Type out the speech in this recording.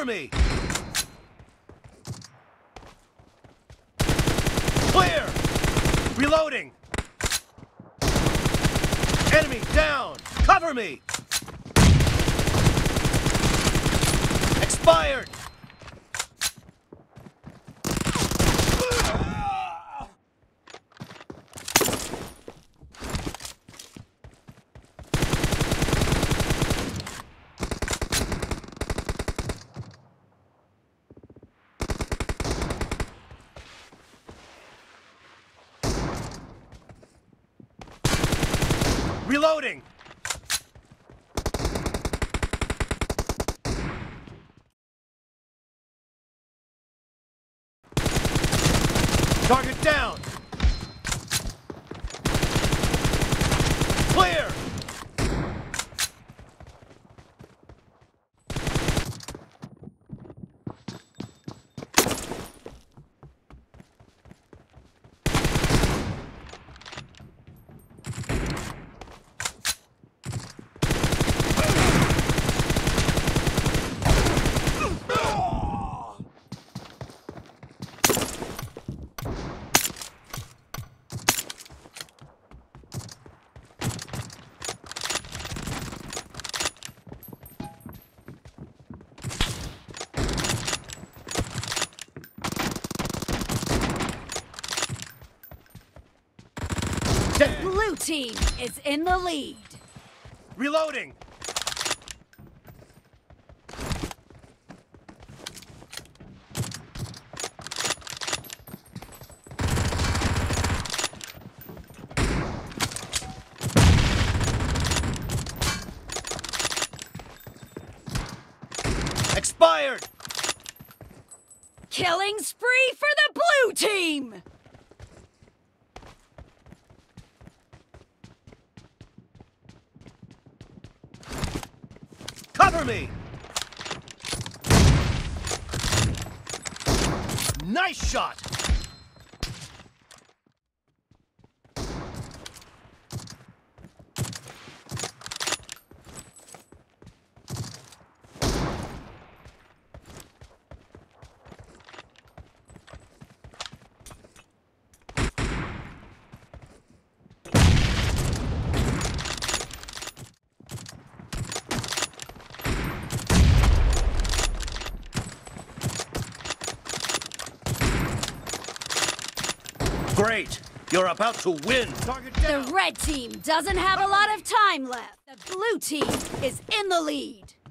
Cover me! Clear! Reloading! Enemy down! Cover me! Expired! Reloading! Target down! Clear! The blue team is in the lead. Reloading! Expired! Killing spree for the blue team! Cover me! Nice shot! Great! You're about to win! Target down! The red team doesn't have a lot of time left. The blue team is in the lead.